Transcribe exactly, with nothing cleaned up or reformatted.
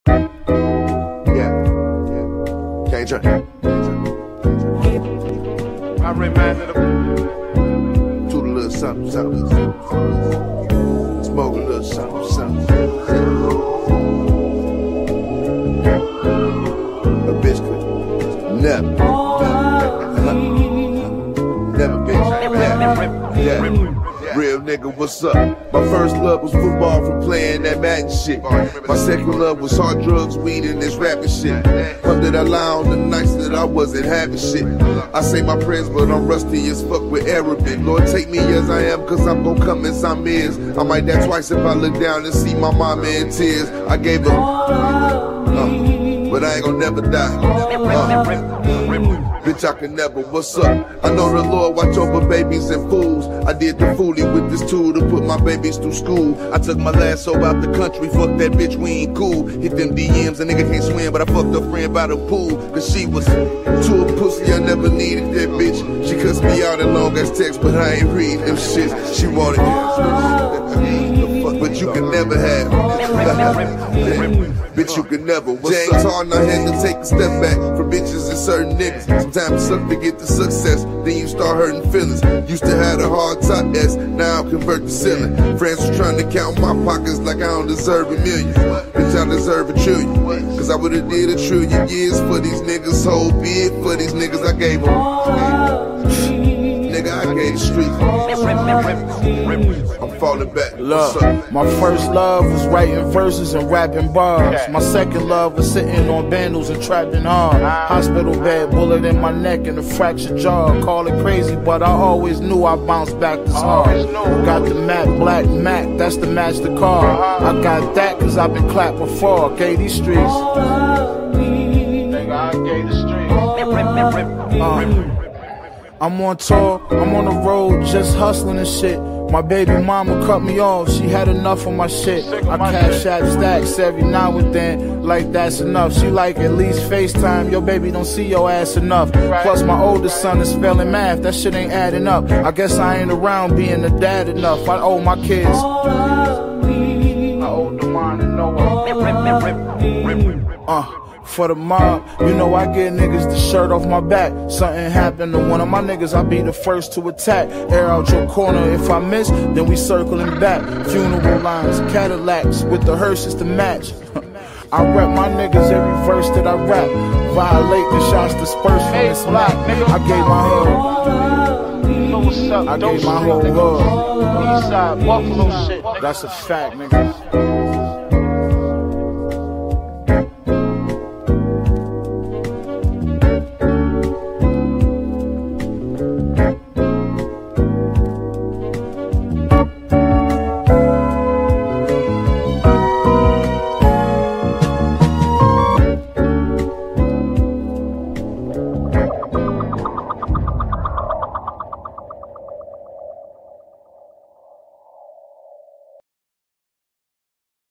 Yeah, yeah. Can't try. I reminded him. Do a little something, something, something. Smoke a little something, something. A bitch could never, never bitch. Yeah, yeah. Real nigga, what's up? My first love was football from playing that Madden shit. My second love was hard drugs, weed, and this rapping shit. Under that lie on the nights that I wasn't having shit. I say my prayers, but I'm rusty as fuck with Arabic. Lord, take me as I am, cause I'm gon' come as I'm is. I might die twice if I look down and see my mama in tears. I gave her, uh, but I ain't gon' never die. Uh, Bitch, I can never, what's up? I know the Lord watch over babies and fools. I did the foolie with this tool to put my babies through school. I took my last soul out the country, fuck that bitch, we ain't cool. Hit them D Ms, a nigga can't swim, but I fucked a friend by the pool. Cause she was too a pussy, I never needed that bitch. She cussed me out in long ass text, but I ain't reading them shits. She wanted it, but you can never have. Bitch, you can never. What's up? Hard, I had to take a step back for bitches and certain niggas. Sometimes it sucks to get the success, then you start hurting feelings. Used to have a hard top S, now I'm convert to ceiling. Friends was trying to count my pockets like I don't deserve a million. Bitch, I deserve a trillion. Cause I would've did a trillion years for these niggas. Whole bid for these niggas I gave them. Nigga, I gave the street. I'm falling back. Look, my first love was writing verses and rapping bars. My second love was sitting on bandals and trapping hard. Hospital bed, bullet in my neck and a fractured jaw. Call it crazy, but I always knew I bounced back this hard. Got the Mac, Black Mac, that's the match the car. I got that cause I've been clapped before. Gave these streets. Nigga, I gave the streets. Uh, I'm on tour, I'm on the road, just hustling and shit. My baby mama cut me off, she had enough of my shit. I cash out stacks every now and then, like that's enough. She like at least FaceTime, yo baby don't see your ass enough. Plus my oldest son is failing math, that shit ain't adding up. I guess I ain't around being a dad enough. I owe my kids, I owe the mine and Noah. Uh. For the mob, you know I get niggas the shirt off my back. Something happened to one of my niggas, I be the first to attack. Air out your corner, if I miss, then we circling back. Funeral lines, Cadillacs with the hearses to match. I rap my niggas every verse that I rap. Violate the shots dispersed from this map. I gave my hood, I gave my whole hood. Eastside, Buffalo shit. That's a fact, nigga.